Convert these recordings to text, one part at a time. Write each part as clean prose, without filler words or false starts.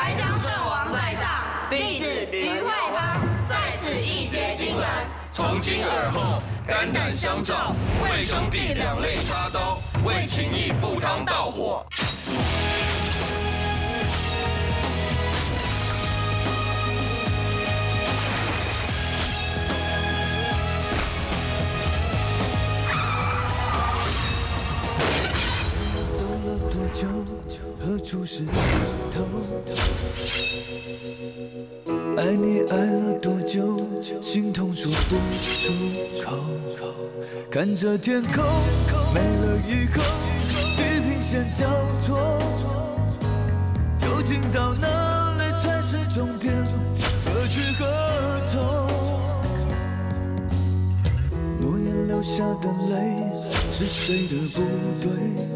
开疆圣王在上，弟子于慧芳在此一结亲缘。 从今而后，肝胆相照，为兄弟两肋插刀，为情义赴汤蹈火。 何处是尽头？爱你爱了多久？心痛说不出口。看着天空没了以后，地平线交错，究竟到哪里才是终点？何去何从？诺言流下的泪是谁的不对？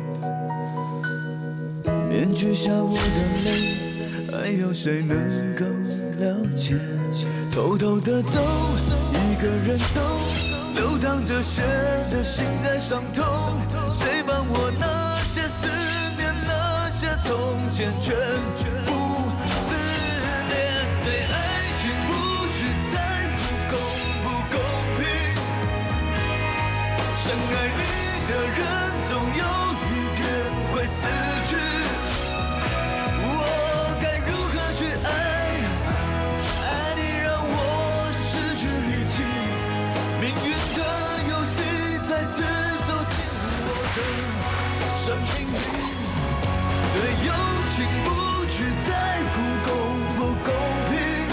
面具下我的泪，还有谁能够了解？偷偷的走，一个人走，流淌着血的心在伤痛。谁帮我那些思念，那些从前全部撕裂？对爱情不只在乎公不公平，深爱你的人总有一天会死去。生命里，对友情不去在乎公不公平，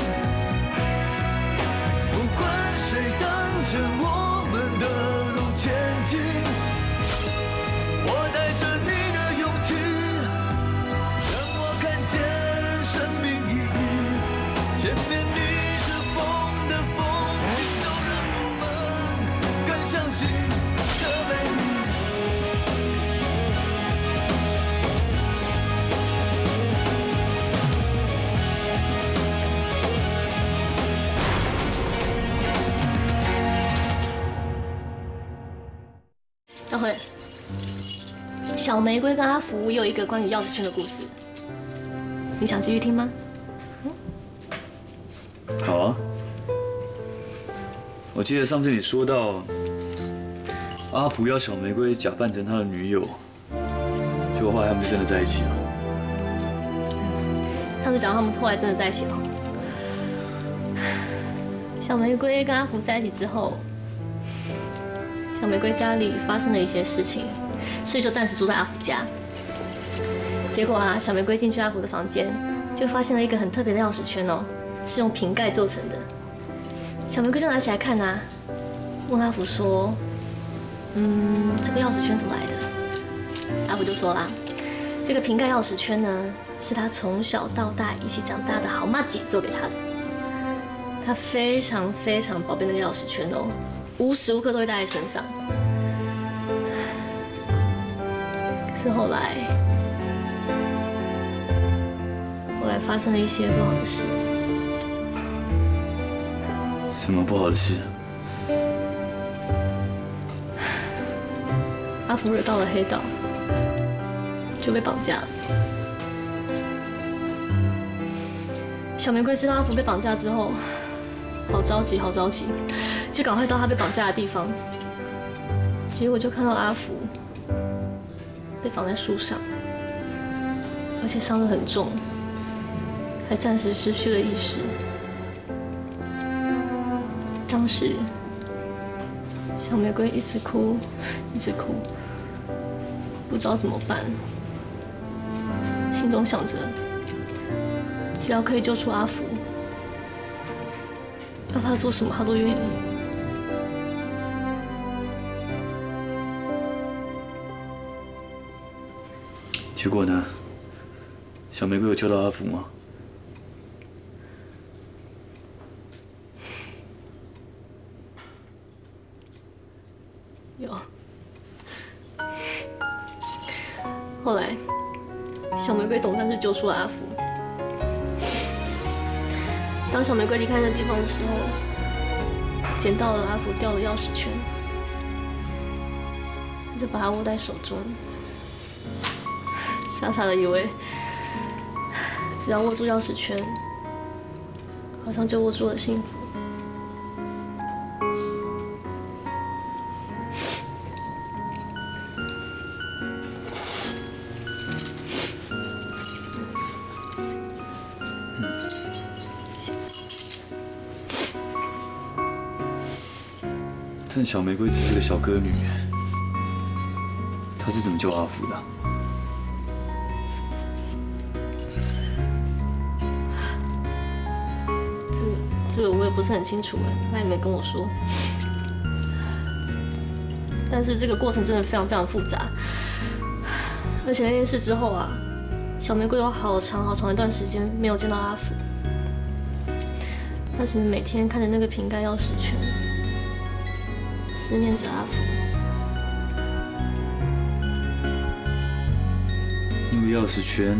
不管谁挡着我们的路前进，我带着你的勇气，让我看见生命意义。前面逆着风的风景，都让我们更相信的美丽。 小慧，小玫瑰跟阿福有一个关于钥匙圈的故事，你想继续听吗？ 好啊。我记得上次你说到，阿福要小玫瑰假扮成他的女友，结果后来他们就真的在一起了。 上次讲他们后来真的在一起了。小玫瑰跟阿福在一起之后，小玫瑰家里发生了一些事情，所以就暂时住在阿福家。结果啊，小玫瑰进去阿福的房间，就发现了一个很特别的钥匙圈哦，是用瓶盖做成的。小玫瑰就拿起来看啊，问阿福说：“这个钥匙圈怎么来的？”阿福就说啦：“这个瓶盖钥匙圈呢，是他从小到大一起长大的好麻吉做给他的。他非常非常宝贝那个钥匙圈哦。”无时无刻都会带在身上。可是后来发生了一些不好的事。 什么不好的事？ 阿福惹到了黑道，就被绑架了。小玫瑰知道阿福被绑架之后，好着急，好着急。就赶快到他被绑架的地方，结果就看到阿福被绑在树上，而且伤得很重，还暂时失去了意识。当时，小玫瑰一直哭，一直哭，不知道怎么办，心中想着，只要可以救出阿福，要他做什么他都愿意。 结果呢？小玫瑰有救到阿福吗？ 有。后来，小玫瑰总算是救出了阿福。当小玫瑰离开那地方的时候，捡到了阿福掉的钥匙圈，他就把它握在手中。傻傻的以为只要握住钥匙圈，好像就握住了幸福。 但小玫瑰只是个小歌女，她是怎么救阿福的？ 这个我也不是很清楚哎，他也没跟我说。但是这个过程真的非常非常复杂，而且那件事之后啊，小玫瑰有好长一段时间没有见到阿福，她只能每天看着那个瓶盖钥匙圈，思念着阿福。 那个钥匙圈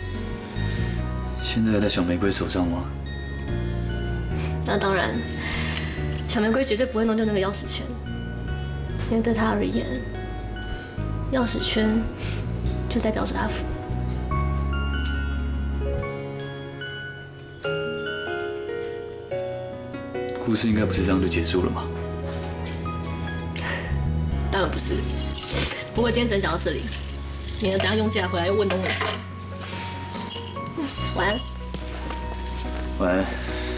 现在还在小玫瑰手上吗？ 那当然，小玫瑰绝对不会弄丢那个钥匙圈，因为对她而言，钥匙圈就代表着阿福。 故事应该不是这样就结束了吗？ 当然不是，不过今天只能讲到这里，免得等下用进来回来又问东问西。晚安。 晚安。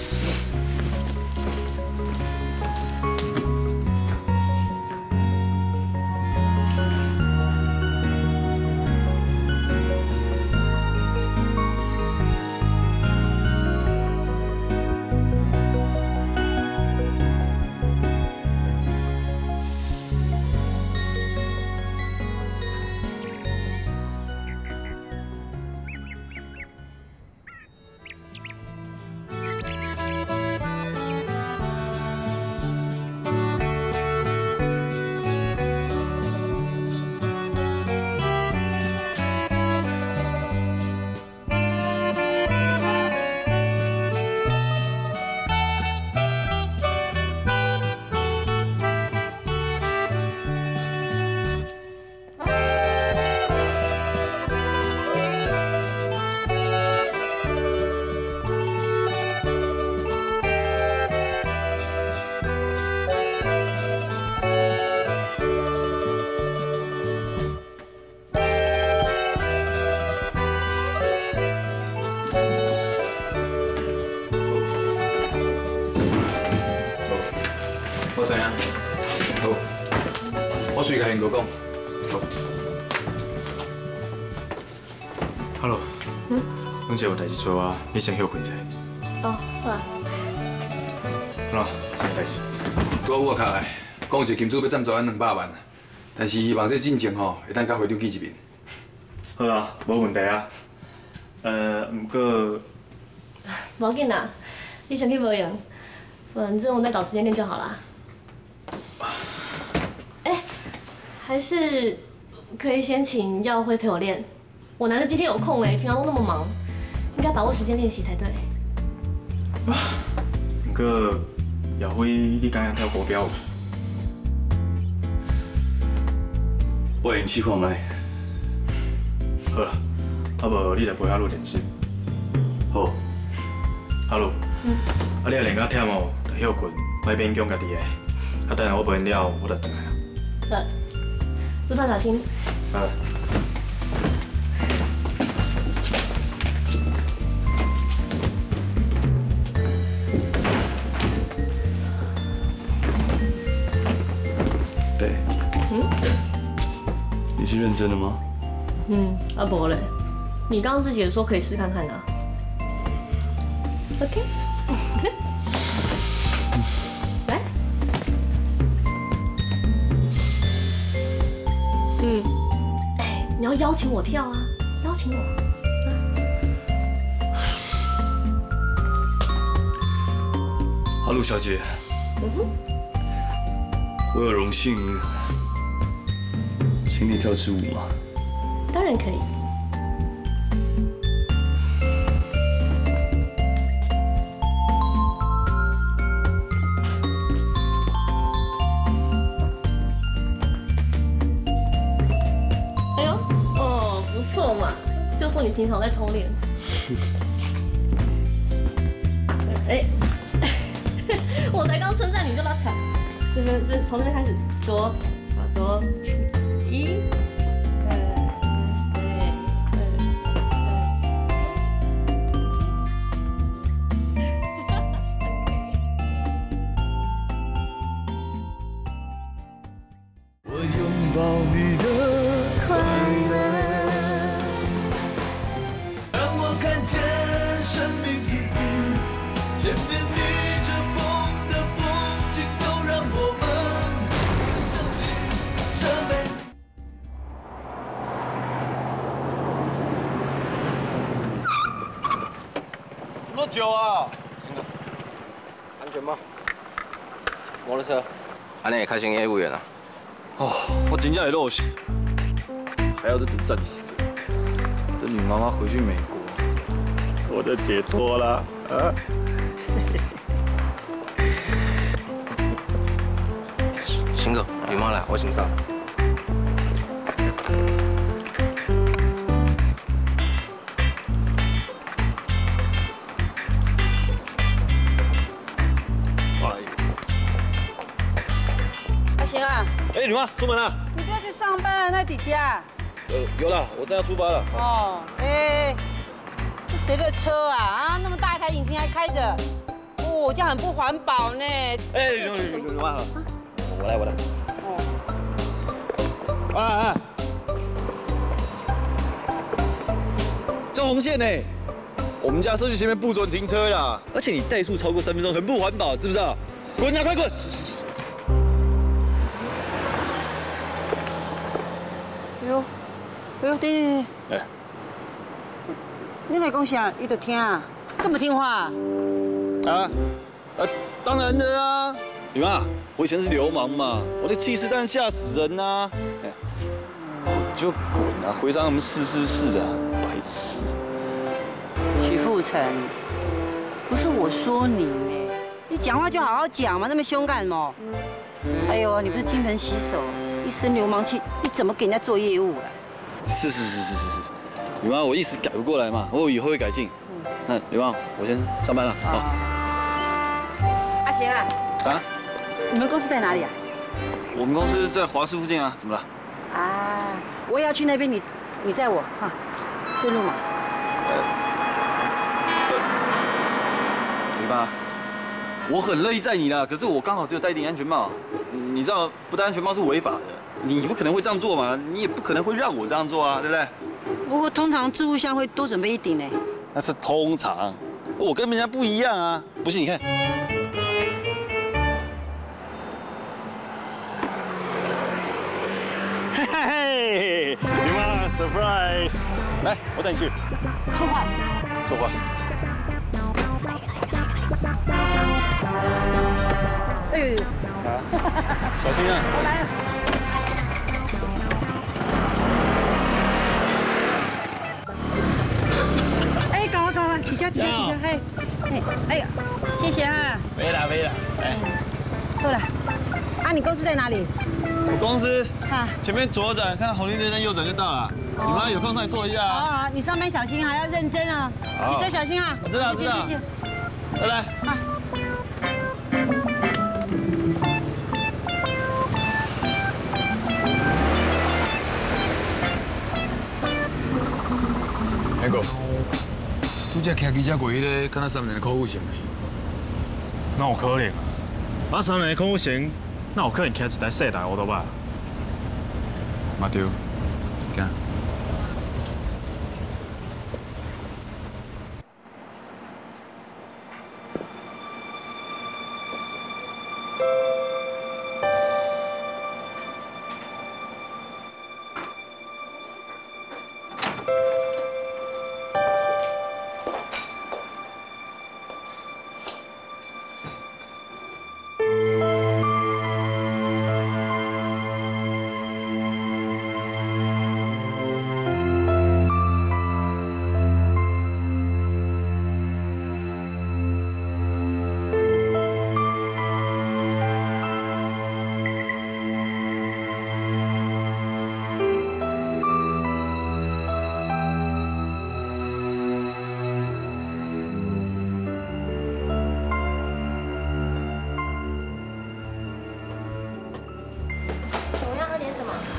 我知影，好，我随甲宪哥讲。好。 Hello。阮是有代志找我，你先休困者。 哦，好啊。 好啦，什么代志？ 我有卡来，讲一个金主要赞助咱200万，但是希望这进程吼会当甲会长见一面。 好啊，无问题啊。不过， 不要紧啦，你先去无用，反正我再找时间练就好啦。还是可以先请耀辉陪我练。我难得今天有空哎，平常都那么忙，应该把握时间练习才对。 不过，耀辉，你敢跳国标舞？ 我演试看卖。 好啦，啊无你来陪我录电视。 好。 Hello。啊你若练到忝哦，就休困，莫勉强家己的。啊等下我陪完了，我就回来啊。 好。路上小心。 好。 你是认真的吗？ 啊不嘞，你刚刚自己也说可以试看看的。OK。来。你要邀请我跳啊，邀请我。 哈喽，小姐。我有荣幸请你跳支舞吗？ 当然可以。哎呦，哦，不错嘛，就说你平常在偷练。 哎，我才刚称赞你就拉踩，这从这边开始，左，一。 抱你的快乐，让我看见生命意义。前面逆着风的风景，都让我们更相信这美。 什么酒啊？ 行了，安全帽，摩托车，安尼开心业务员啊。 哦，我真正会落实，还好这只是暂时的。等你妈妈回去美国，我就解脱了啊！ 行哥，你妈来，我先上。 阿行啊。 哎，你妈出门了？ 你不要去上班啊，那底家。 有了，我正要出发了。 哦，哎，这谁的车啊？啊，那么大一台引擎还开着，哦，这样很不环保呢。 哎，你妈好，我来。哦。哎，这红线呢？我们家社区前面不准停车啦，而且你怠速超过3分钟，很不环保，知不知道？滚啊，快滚！ 哎呦，对， 哎， 你来讲啥？伊就听啊，这么听话？ 当然的啊！你妈，我以前是流氓嘛，我那气势当然吓死人呐！哎，滚就滚啊，回让他们试的，白痴！ 许富成，不是我说你呢，你讲话就好好讲嘛，那么凶干什么？还有，你不是金盆洗手，一身流氓气，你怎么给人家做业务了？ 是，女妈，我一时改不过来嘛，我以后会改进。那女妈，我先上班了。好。 阿贤啊。 啊？ 你们公司在哪里啊？ 我们公司在华师附近啊，怎么了？ 啊，我也要去那边，你载我啊，顺路嘛。 女妈，我很乐意载你啦，可是我刚好只有戴一顶安全帽，你知道不戴安全帽是违法的。 你不可能会这样做嘛，你也不可能会让我这样做啊，对不对？ 不过通常置物箱会多准备一顶呢。 那是通常，我跟人家不一样啊。不信你看，嘿嘿，你妈 surprise， 来，我带你去。 错坏。 错坏。 哎呦！ 啊，小心啊！ 我来了。 搞啊！比较，嘿，哎呀，谢谢啊。 没啦，哎， 够了。啊，你公司在哪里？ 我公司前面左转，看到红绿灯，右转就到了。你妈有空上来坐一下啊。 好，你上班小心，还要认真啊。骑车小心啊。 我知道。来。 那个。 拄只骑机车过迄个，敢若3年的考古城的。 哪有可能？我3年的考古城，哪有可能骑一台细台乌托邦？ 嘛对，行。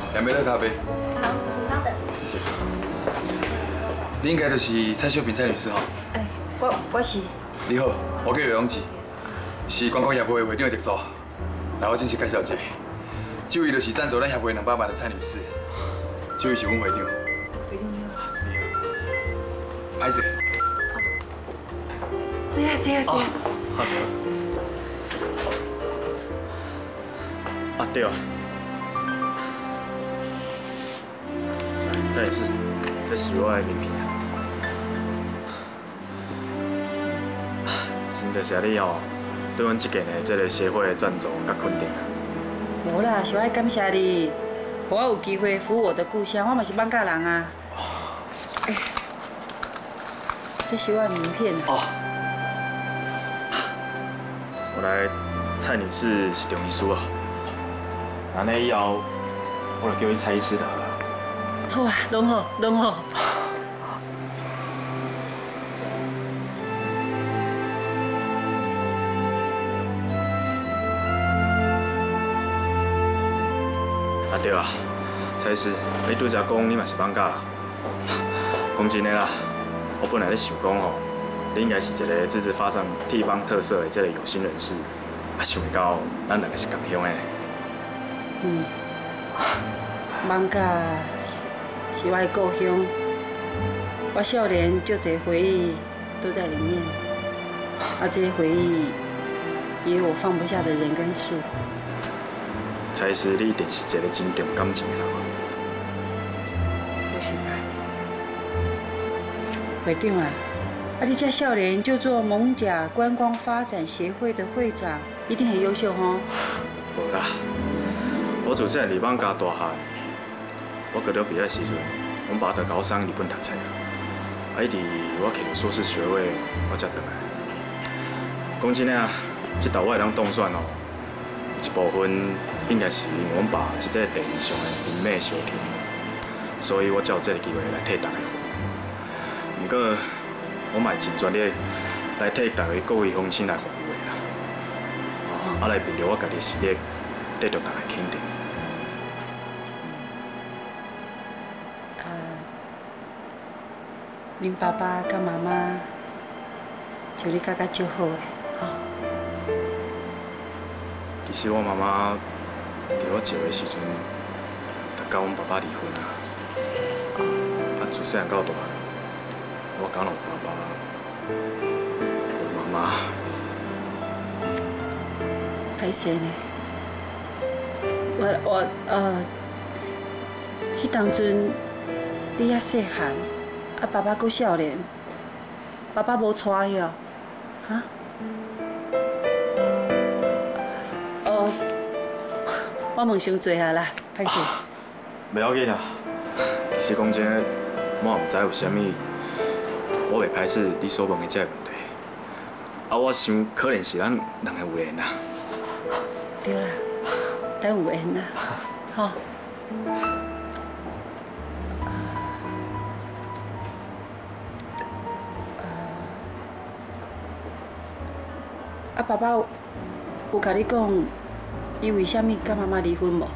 两杯热咖啡。 好，请稍等。 谢谢。你应该就是蔡秀萍蔡女士吼？ 哎，我是。 你好，我叫姚永志，是观光协会会长的特助。来，我正式介绍一下，这位就是赞助咱协会200万的蔡女士，这位是阮会长。 会长你好。 歹势。 这样。 啊对啊，这也是，这是我的名片啊。真的是你哦，对阮这件的这个协会的赞助甲肯定啊。 无啦，是我感谢你，予我有机会服务我的故乡，我嘛是艋舺人啊。哎，这是我的名片啊。 哦。原来蔡女士是中医师啊。安尼以后，我就叫伊蔡医师就好了。 好啊，拢好，拢好。 啊对啊，蔡医师，你拄则讲你嘛是艋舺啦。讲真的啦，我本来咧想讲吼，你应该是一个支持发展地方特色的这个有心人士，啊，想袂到咱两个是同乡的。 艋舺是我的故乡，我少年足侪回忆都在里面，这些回忆也有我放不下的人跟事。 蔡医师，你一定是一个真重感情的人。 或许吧。会长啊，你这少年就做艋舺观光发展协会的会长，一定很优秀哦。 无啦。我自细伫艋舺大汉，我高中毕业时阵，阮爸就高三日本读册啊。一直我摕到硕士学位，我才回来。讲真啊，这道我会当当选哦，有一部分应该是因为阮爸一个地理上的人脉相挺，所以我才有这个机会来替大家服务。不过，我嘛真全力来替大家各位乡亲来服务的啦。来凭着我家己实力，得到大家肯定。 恁爸爸甲妈妈就你感觉足好诶，吼。 其实我妈妈伫我少的时阵，就甲阮爸爸离婚啊。自细汉到大，我敢有爸爸，有妈妈。 歹势呢？迄当阵你遐细汉。爸爸搁少年，爸爸无带去哦，哈？我问伤济啊啦，歹势。 袂要紧啦，其实讲真的，我也毋知有啥物，我袂排斥你所问的这个问题。我想可能是咱两个有缘啦。 对啦，咱有缘啦，吼。爸爸有甲你讲，伊为虾米甲妈妈离婚无？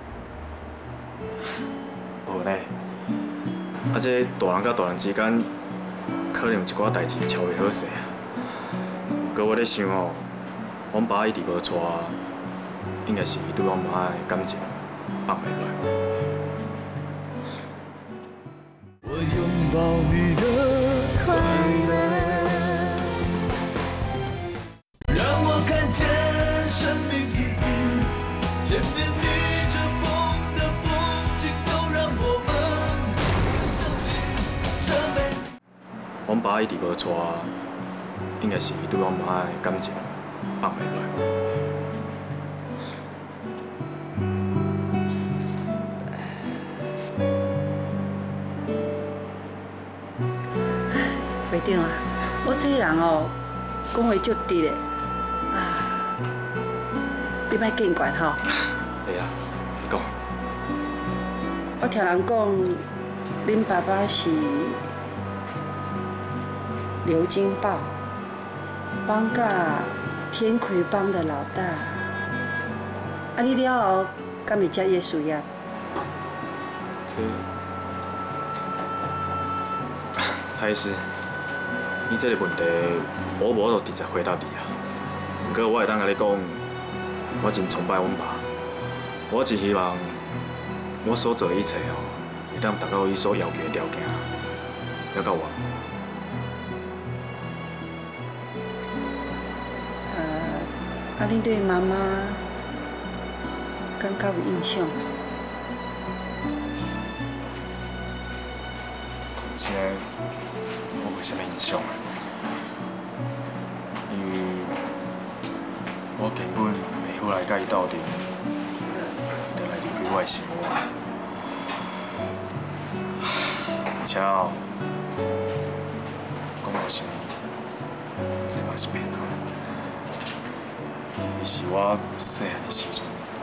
无呢。这大人甲大人之间，可能有一寡代志超袂好势啊。不过我咧想哦，阮爸一直无娶，应该是伊对阮妈的感情放袂落。 我拥抱你的快乐。看见生命意义，见面逆着风的风景，都让我们更相信这辈子。 阮爸一直无娶，应该是伊对阮妈的感情放袂落。 会长啊，我这个人哦，讲话足直的。你莫见怪吼。 会啊，你讲。 我听人讲，恁爸爸是刘金豹，艋舺天魁帮的老大。你了后，敢会接伊的事业？ 蔡医师，你这个问题我无就直接回答你啊。不过我会当甲你讲，我真崇拜阮爸，我只希望我所做的一切哦，会当达到伊所要求的条件，了解我。 你对妈妈感觉有印象？ 这个我没什么印象啊，因为我根本袂好来甲伊斗阵，就来离开我的生活。而且哦，讲老实，这嘛是骗人。伊是我细汉的时阵，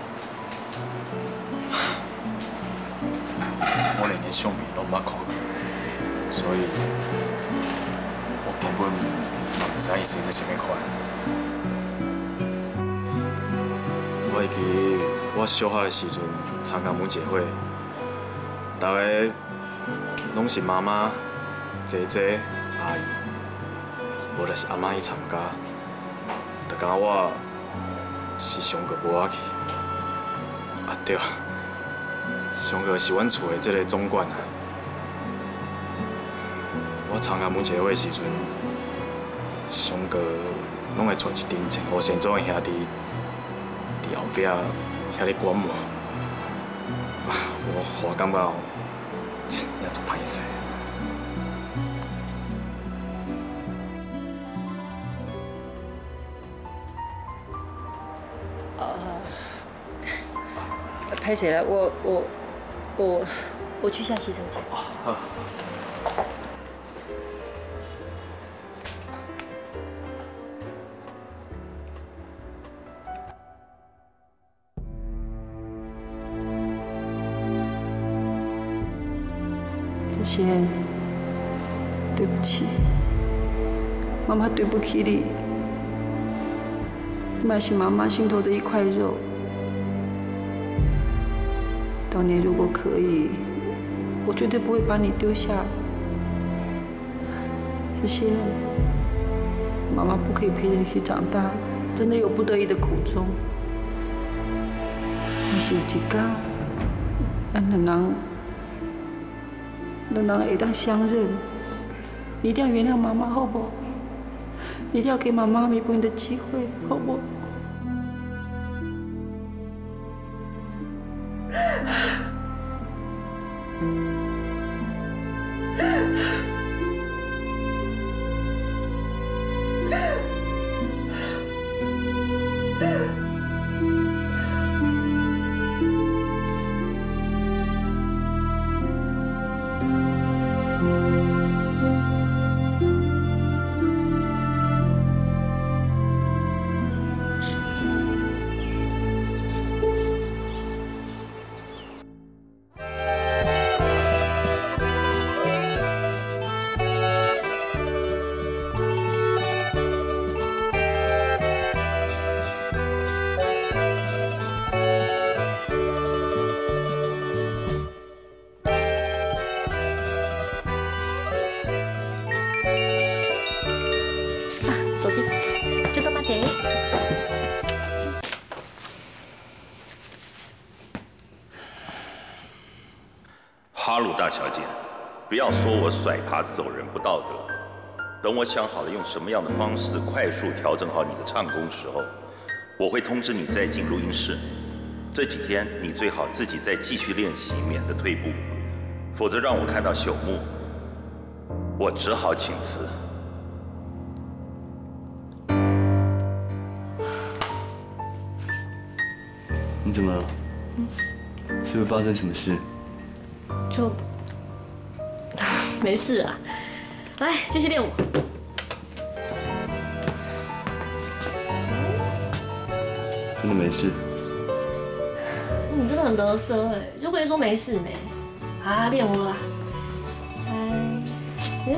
我连个相片都捌看过。所以，我根本唔知伊生在什么款。我会记我小学的时阵参加母节会，大家拢是妈妈、姐姐、阿姨，无就是阿妈去参加，就讲我是上个无爱去。啊对啊，上个是阮厝的这个总管啊。我参加母节会时阵，上哥拢会带一阵前后先做的兄弟伫后壁遐咧观摩，我感觉也足歹势。 拍谁了？我去下洗手间。 好。 这些，对不起，妈妈对不起你。你还是妈妈心头的一块肉。当年如果可以，我绝对不会把你丢下。这些，妈妈不可以陪着你一起长大，真的有不得已的苦衷。但是有一天，咱两人会当相认，你一定要原谅妈妈，好不好？你一定要给妈妈弥补你的机会，好不好？ 哈鲁大小姐，不要说我甩耙子走人不道德。等我想好了用什么样的方式快速调整好你的唱功时候，我会通知你再进录音室。这几天你最好自己再继续练习，免得退步，否则让我看到朽木，我只好请辞。 你怎么了？是不是发生什么事？ 就没事啊，来继续练舞。 真的没事？ 你真的很得瑟哎，就跟你说没事没。啊，练舞啦。来，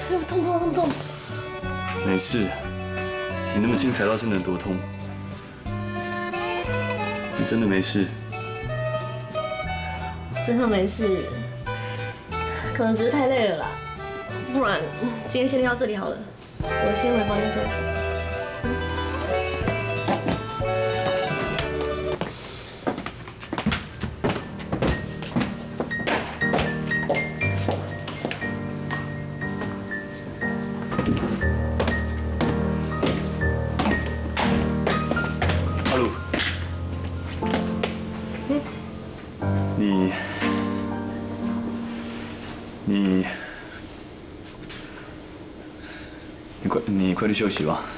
痛不痛？痛不痛？ 没事，你那么轻踩到是能多痛？你真的没事？ 真的没事，可能只是太累了啦。不然今天先练到这里好了，我先回房间休息。 你快去休息吧。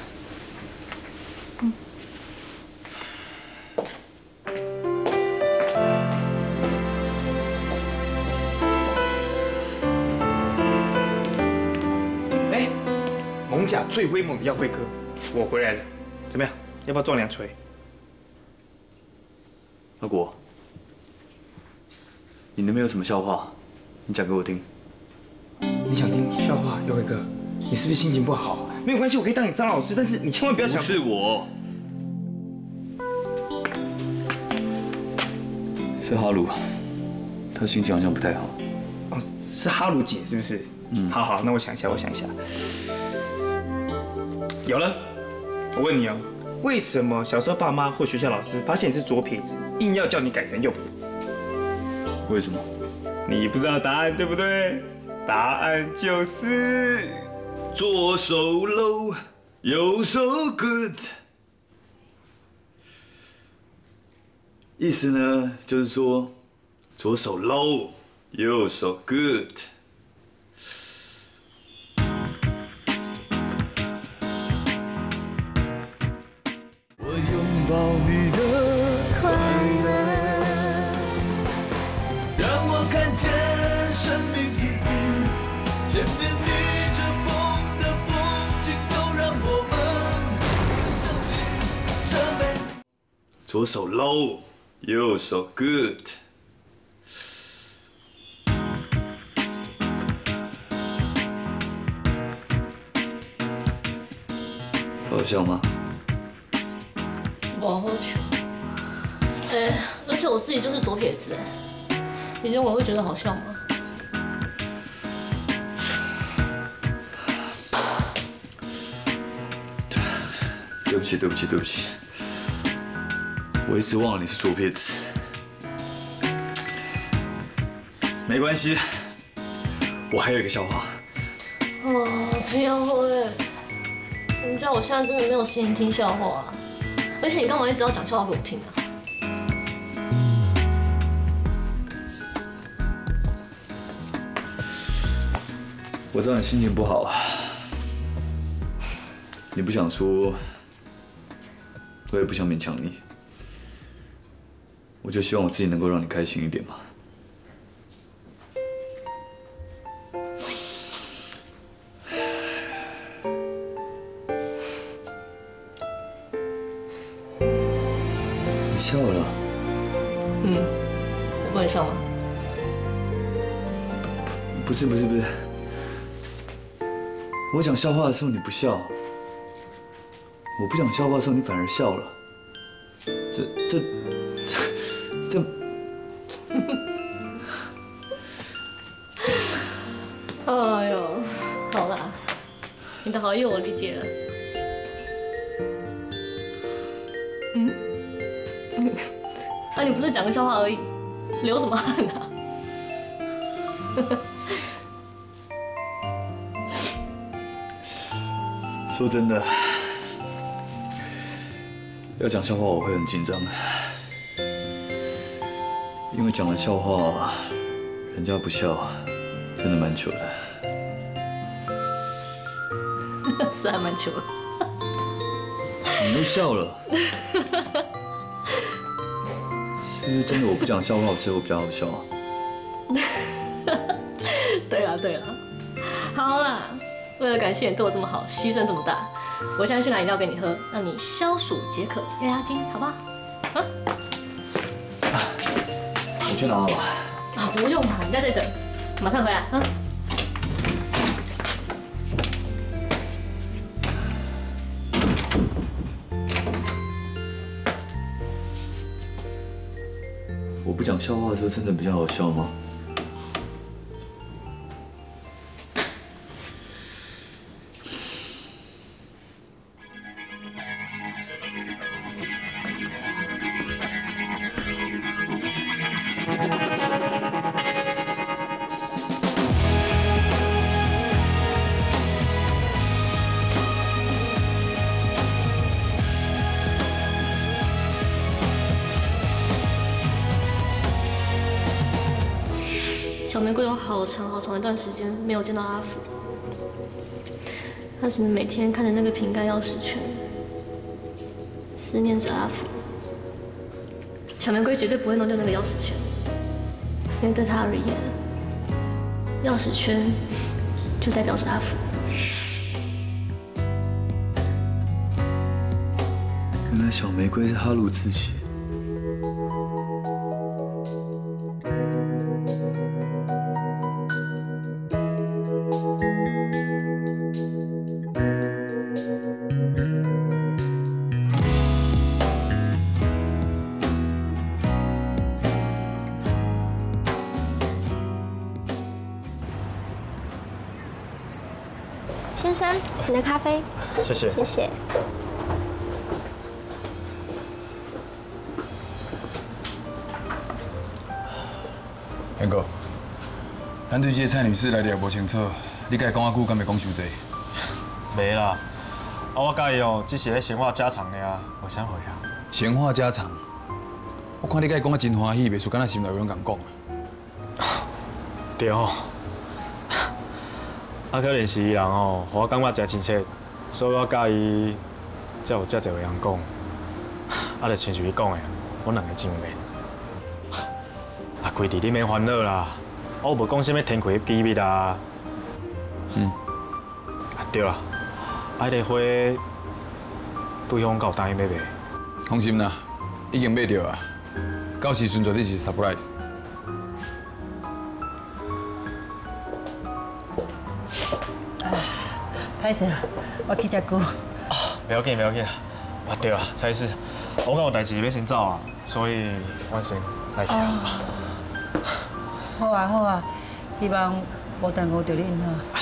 哎，蒙甲最威猛的耀辉哥，我回来了，怎么样？要不要撞2锤？ 阿果，你那边有什么笑话？你讲给我听。 你想听笑话，耀辉哥？你是不是心情不好？没有关系，我可以当你张老师，但是你千万不要想。 不是我，是哈鲁，他心情好像不太好。 哦，是哈鲁姐是不是？嗯，好，那我想一下。有了，我问你哦，为什么小时候爸妈或学校老师发现你是左撇子，硬要叫你改成右撇子？ 为什么？ 你不知道答案对不对？答案就是左手 low， 右手 good。意思呢，就是说左手 low， 右手 good。我拥抱你的快乐，让我看见生命意义。前面逆着风的风景，都让我们更相信这美。左手 low， 右手 good。好笑吗？ 不好笑。而且我自己就是左撇子，你认为我会觉得好笑吗？ 对不起，我一直忘了你是左撇子。没关系，我还有一个笑话。 哦，陈耀辉，你知道我现在真的没有心情听笑话了，而且你干嘛一直要讲笑话给我听啊？ 我知道你心情不好，你不想说，我也不想勉强你，我就希望我自己能够让你开心一点嘛。你笑了？ 我不能笑吗？ 不是。我讲笑话的时候你不笑，我不讲笑话的时候你反而笑了，这， 哎呦，好啦，你的好意我理解了。你不是讲个笑话而已，流什么汗啊？ 说真的，要讲笑话我会很紧张，因为讲了笑话，人家不笑，真的蛮糗的。 是还蛮糗的。 你又笑了，是不是真的？我不讲笑话，我最后比较好笑啊？ 对了，好啦。为了感谢你对我这么好，牺牲这么大，我现在去拿饮料给你喝，让你消暑解渴、压惊，好不好？ 我去拿了吧。 不用嘛，你在这里等，马上回来啊。 讲笑话的时候真的比较好笑吗？ 小玫瑰有好长一段时间没有见到阿福，她只能每天看着那个瓶盖钥匙圈，思念着阿福。小玫瑰绝对不会弄丢那个钥匙圈，因为对她而言，钥匙圈就代表着阿福。 原来小玫瑰是哈鲁自己。 先生，你的咖啡。 谢谢。 谢谢。 杨哥，咱对这个蔡女士来历也无清楚，你甲伊讲啊久，敢袂讲伤济？ 没啦，我甲伊哦，只是咧闲话家常的啊，无啥货啊。 闲话家常，我看你甲伊讲啊真欢喜，袂输敢若心内有人共讲啊。 对哦。 可能是伊人哦，我感觉真亲切，所以我甲伊才有遮侪话通讲。就亲像伊讲的，我两个真面。规弟你免烦恼啦，我无讲啥物天气机密啊。对啦，迄个花对方有答应要卖。 放心啦，已经买着啊，到时阵绝对是 surprise。 歹势，我去遮久。 不要紧，不要紧。对啦，蔡司，我有代志要先走啊，所以我先来去啊。 好啊，好啊，希望无耽误着恁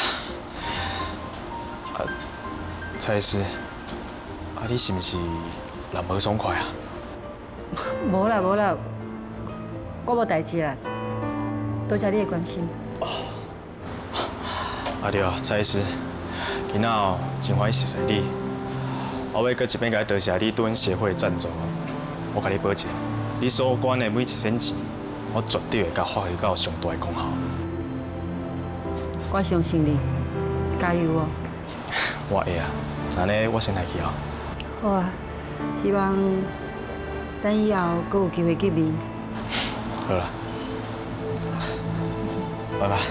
哈。 蔡司，你是毋是人无爽快啊？ 无啦，无啦，我无代志啦，多谢你的关心。 对啊，蔡司。 今仔哦，真欢喜认识你。我要搁一遍甲多谢你对阮协会赞助。我甲你保证，你所管的每一分钱，我绝对会甲发挥到上大的功效。 我相信你，加油哦！ 我会啊，那呢，我先来去啊。 好啊，希望等以后搁有机会见面。 好啦，拜拜。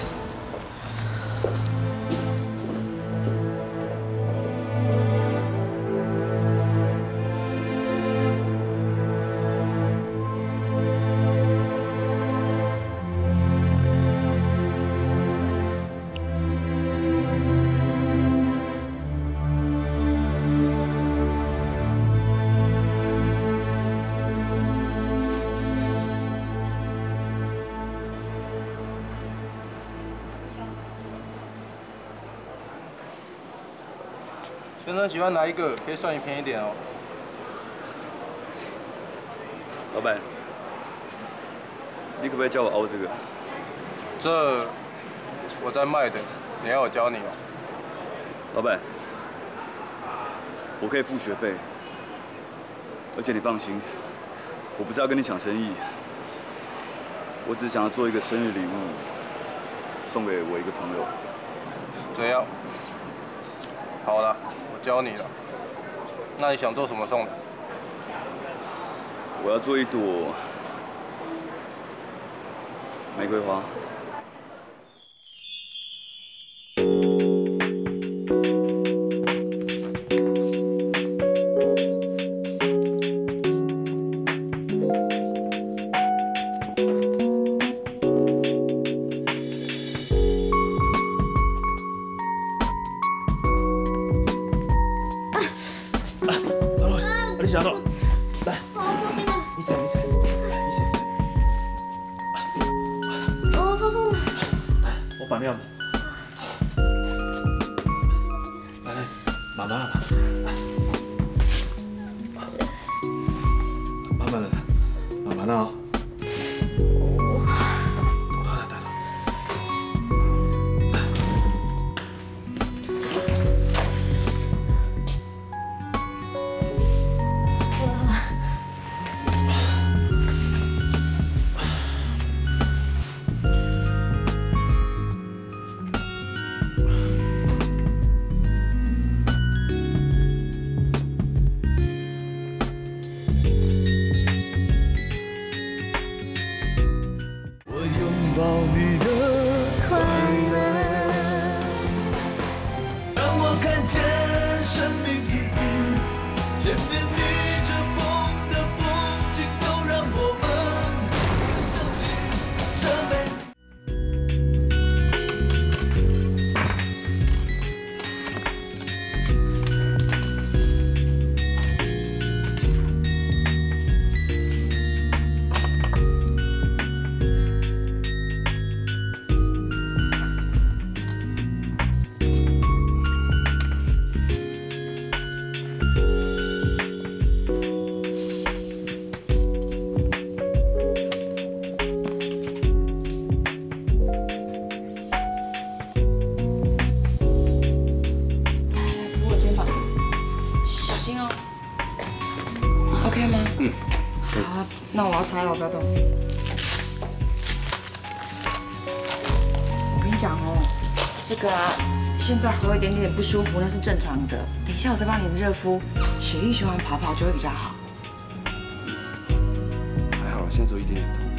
先生喜欢哪一个？可以算你便宜点哦。 老板，你可不可以教我凹这个？ 这我在卖的，你要我教你哦。 老板，我可以付学费，而且你放心，我不是要跟你抢生意，我只是想要做一个生日礼物，送给我一个朋友。 这样，好了。 我教你了，那你想做什么送的？ 我要做一朵玫瑰花。 你想到，来， 好，小心啊！ 你踩，你先踩。 把尿了。来，慢慢了，慢慢的，慢慢的啊。 那我要拆了，不要动。我跟你讲哦，这个啊，现在还有一点点不舒服，那是正常的。等一下我再帮你热敷，血液循环跑跑就会比较好。 还好，现在只有一点点痛。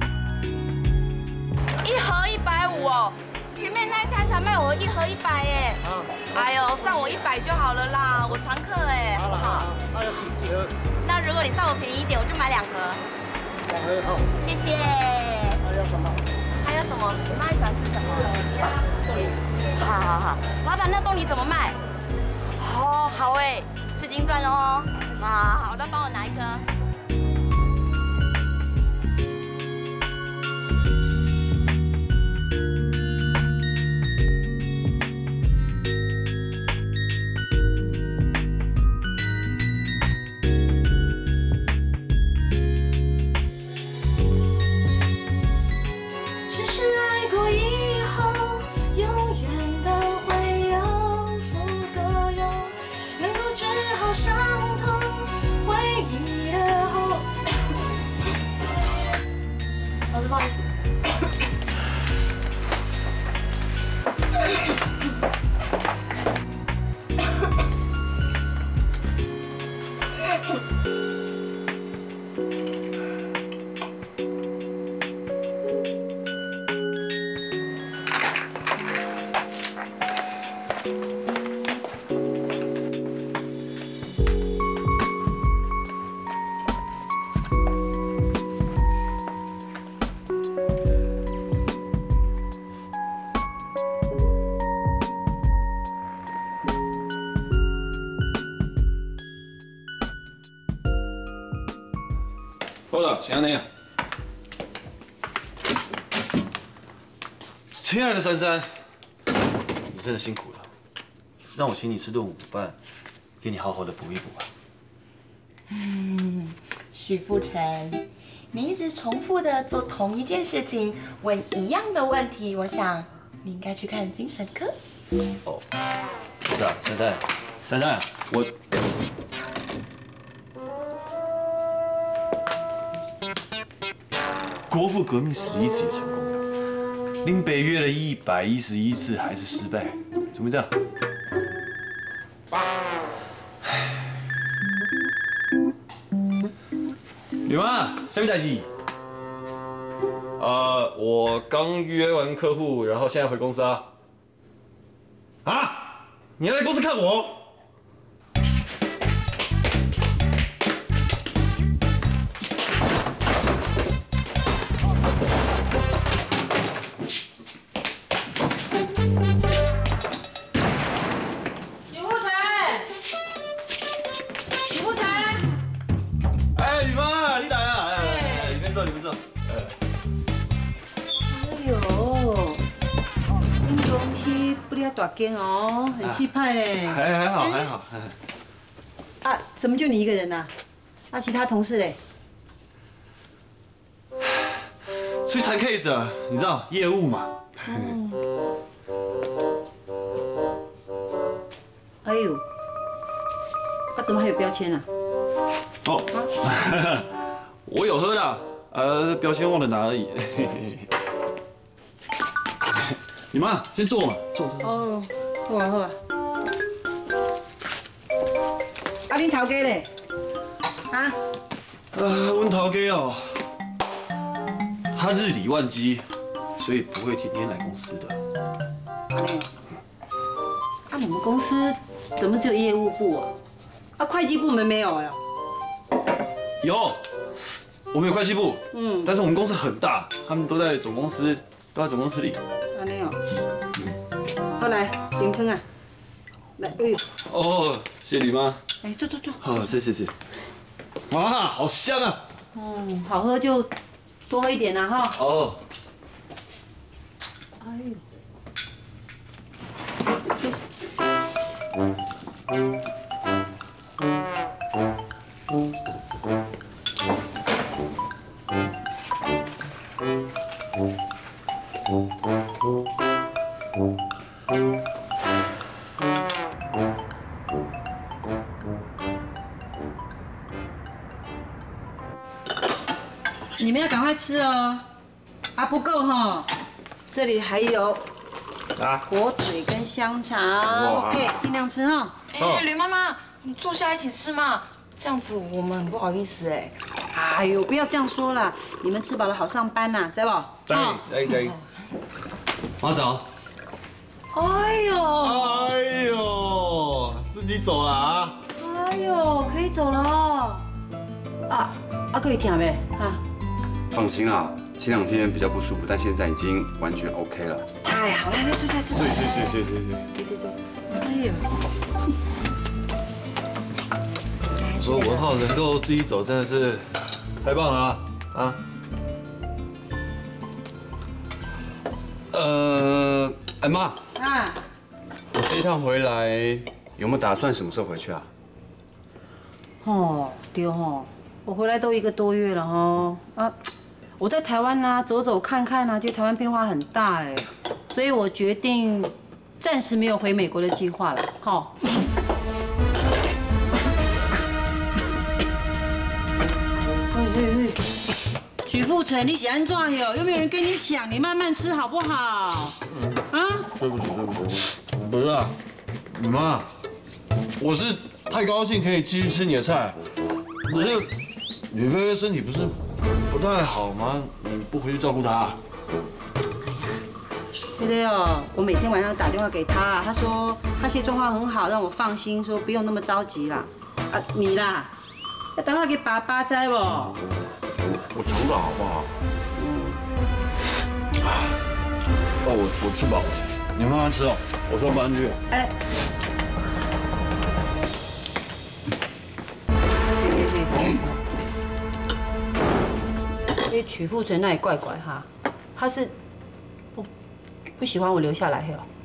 一盒150哦，前面那一摊才卖我一盒100耶。哎呦，算我100就好了啦，我常客哎，好不好？那要几盒？那如果你算我便宜一点，我就买2盒。2盒好。谢谢。还有什么？还有什么？你妈喜欢吃什么？冻梨。好好好，老板，那冻梨怎么卖？哦，好哎，吃金钻哦。好好好，那帮我拿一颗。 不好意思。 好了，先安尼啊。亲爱的珊珊，你真的辛苦了，让我请你吃顿午饭，给你好好的补一补吧。 许富成，你一直重复的做同一件事情，问一样的问题，我想你应该去看精神科。 哦，是啊，珊珊，我。 国父革命11次也成功了，您北约了111次还是失败，怎么会这样？女妈，什么代志？我刚约完客户，然后现在回公司啊。啊？你要来公司看我？ 哎呦， 大间哦，很气派嘞。 还好还好。 啊，怎么就你一个人呐？啊，其他同事嘞？ 出去谈 case 啊，你知道业务嘛？ 哎呦，啊，怎么还有标签啊？ 哦，我有喝啦，标签忘了拿而已。你妈先坐嘛，坐。 哦，好啊好啊。啊，恁头家嘞？啊？ 阮头家哦，他日理万机，所以不会天天来公司的。 啊，你们公司怎么只有业务部啊？啊，会计部门没有呀？ 有，我们有会计部，但是我们公司很大，他们都在总公司里。 安尼哦。好来，林坑啊，来，哎呦。 哦，谢谢你妈。 哎，坐。 好，是。哇，好香啊！ 好喝就多喝一点啦哈。 哦。 哎呦。你们要赶快吃哦，啊不够哈，这里还有火腿跟香肠，哎，尽量吃哈。 哎，吕妈妈，你坐下一起吃嘛，这样子我们很不好意思哎。 哎呦，不要这样说啦，你们吃饱了好上班呐，知道不？ 对。马早。 哎呦， 自己走了啊？ 哎呦，可以走了哦。可以听没？ 放心啦，前2天比较不舒服，但现在已经完全 OK 了。 太好了，来坐下来吃。 是。 走。哎呦， 我说文浩能够自己走，真的是太棒了啊！ 妈，我这一趟回来有没有打算什么时候回去啊？ 对哦，我回来都1个多月了哦。我在台湾呐走走看看呐，觉得台湾变化很大哎，所以我决定暂时没有回美国的计划了。许富成，你是安怎哟？有没有人跟你抢？你慢慢吃好不好？ 对不起，不是啊，你妈，我是太高兴可以继续吃你的菜，可是吕菲菲身体不是不太好吗？你不回去照顾她？ 对哦，我每天晚上打电话给她，她说她现在状况很好，让我放心，说不用那么着急啦。你啦，要打电话给爸爸知不？ 我煮了好不好？我吃饱了，你慢慢吃哦，我上班去。 因为曲富成那也怪怪哈，他是不喜欢我留下来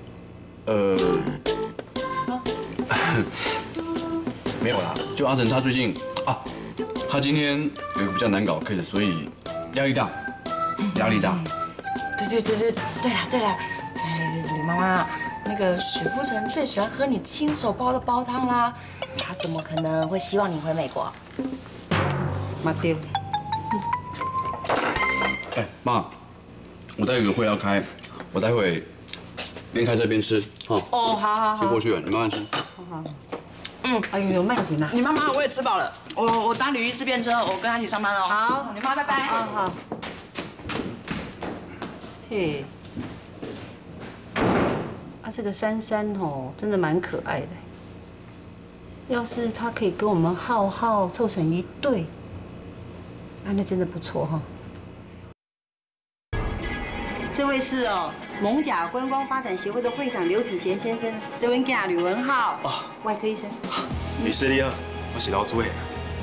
没有啦，就阿成他最近他今天有一个比较难搞的 case， 所以压力大。 对了，吕妈妈，那个许富成最喜欢喝你亲手煲的煲汤啦，他怎么可能会希望你回美国？ 妈丢。 妈，我待会有会要开，我待会边开车边吃好。 先过去了，你慢慢吃。 好。哎呦，慢点啦。 你妈妈，我也吃饱了，我搭吕医师便车，我跟他一起上班喽。好，你妈拜拜。 好。嘿，这个珊珊真的蛮可爱的。要是她可以跟我们浩浩凑成一对，那真的不错哈。这位是蒙甲观光发展协会的会长刘子贤先生，这位囝吕文浩，外科医生。 律师你好，我是老朱的。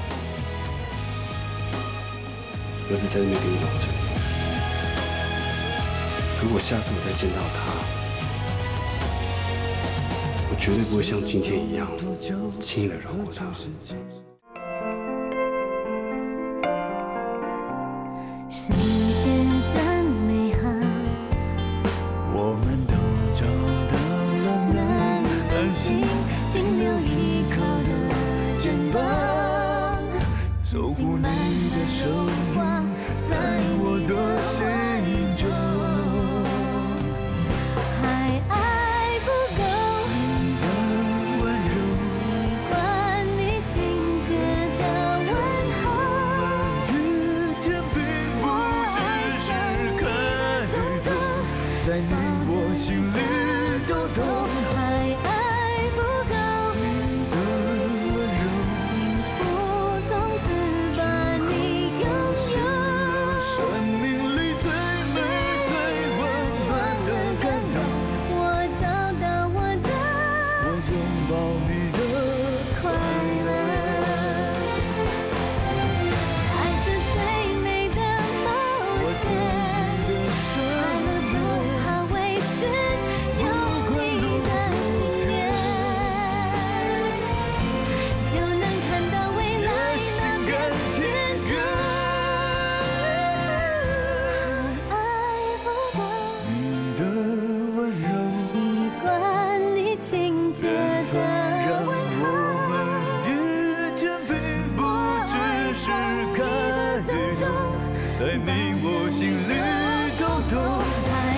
儿子在那边给你保证，如果下次我再见到他， 绝对不会像今天一样轻易的饶过他。 世界真美好，我们都找到了能安心停留依靠的肩膀，守护你的手印在我的心中。还爱不够你的温柔，习惯你亲切的问候。遇见并不只是开头，在你我心里都懂。还爱不够你的温柔，幸福从此把你拥有。生命里最美最温暖的感动，我找到我的，我拥抱你的快乐。爱是最美的冒险，快乐不怕危险，有你的信念，就能看到未来那片天空。爱不够你的温柔，习惯你亲切的问候。遇见并不只是开头，在你我心里都懂。